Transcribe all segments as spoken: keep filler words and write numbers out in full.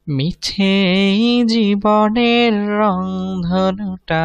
মিছে জীবনের রংধনুটা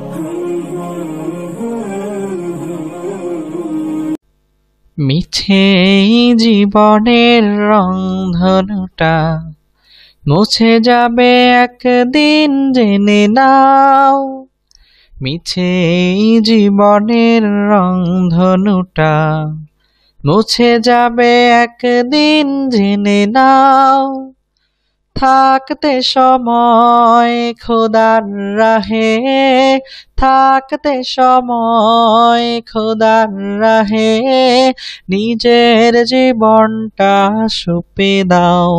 মিছে জীবনের রংধনুটা মুছে যাবে একদিন জেনে নাও। মিছে জীবনের রংধনুটা মুছে যাবে একদিন জেনে নাও। থাকতে সময় খোদার রাহে, থাকতে সময় খোদার রাহে নিজের জীবনটা সঁপে দাও,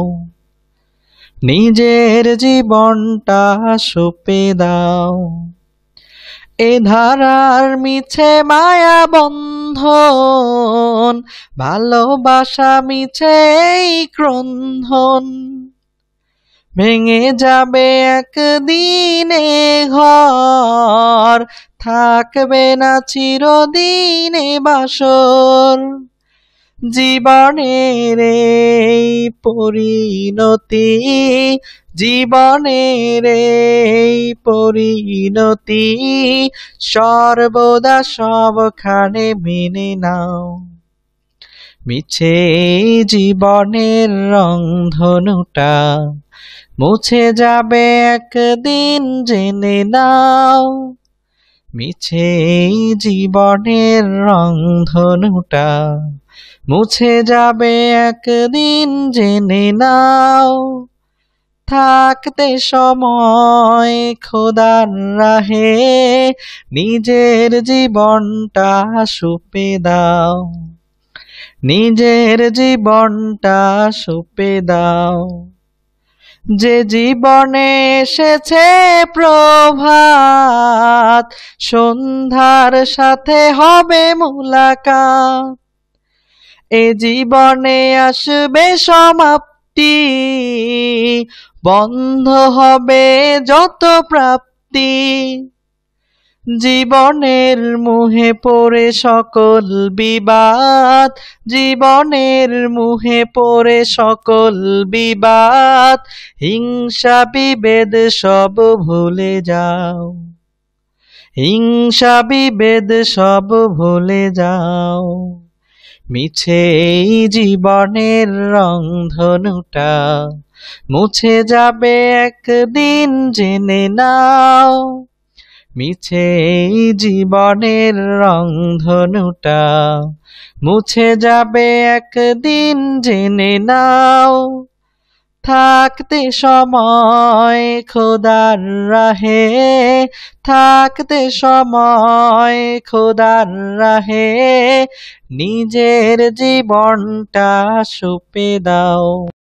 নিজের জীবনটা সঁপে দাও। এ ধারার মিছে মায়া বন্ধন, ভালোবাসা মিছে এই ক্রন্ধন, ভেঙে যাবে একদিনে ঘর, থাকবে না চিরদিনে বাসর। জীবনের এই পরিণতি, জীবনের এই পরিণতি সর্বদা সবখানে মেনে নাও। মিছে জীবনের রংধনুটা মুছে যাবে একদিন জেনে নাও। মিছে জীবনের রংধনুটা মুছে যাবে একদিন জেনে নাও। থাকতে সময় খোদার রাহে নিজের জীবনটা সঁপে দাও, নিজের জীবনটা সঁপে দাও। যে জীবনে এসেছে প্রভাত, সন্ধ্যার সাথে হবে মুলাকাত। এ জীবনে আসবে সমাপ্তি, বন্ধ হবে যত প্রাপ্তি। জীবনের মুহে পড়ে সকল বিবাদ, জীবনের মুহে পড়ে সকল বিবাদ। হিংসা বিভেদ সব ভুলে যাও, হিংসা বিভেদ সব ভুলে যাও। মিছে জীবনের রংধনুটা মুছে যাবে একদিন জেনে নাও। মিছে জীবনের রংধনুটা মুছে যাবে একদিন জেনে নাও। থাকতে সময় খোদার রাহে, থাকতে সময় খোদার রাহে নিজের জীবনটা সঁপে দাও।